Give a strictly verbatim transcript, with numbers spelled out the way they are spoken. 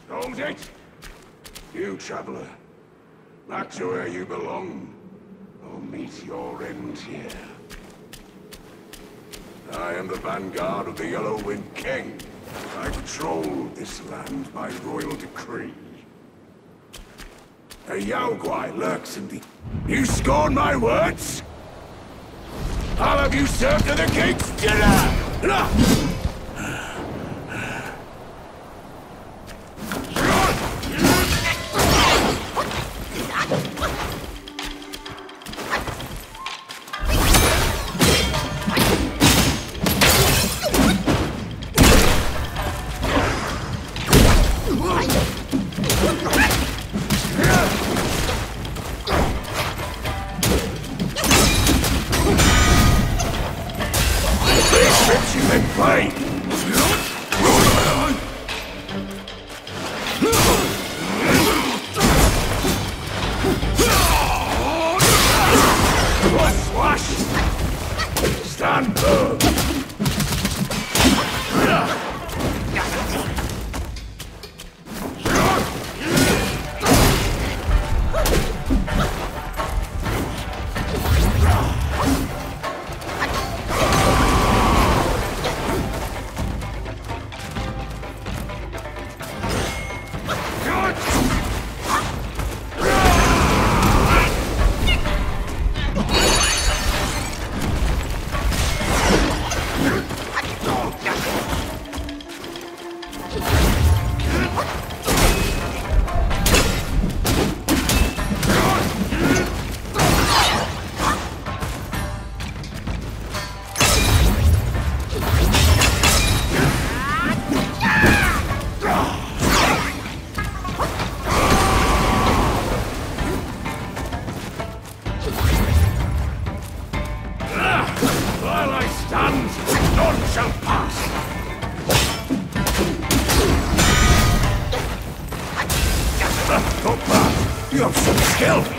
Hold it! You, traveler. Back to where you belong. Or meet your end here. I am the Vanguard of the Yellow Wind King. I control this land by royal decree. A Yaoguai lurks in the... You scorn my words? I'll have you served to the king's dinner! You may play! Swash! Stand firm! While I stand, none shall pass! Not bad. You have some skill!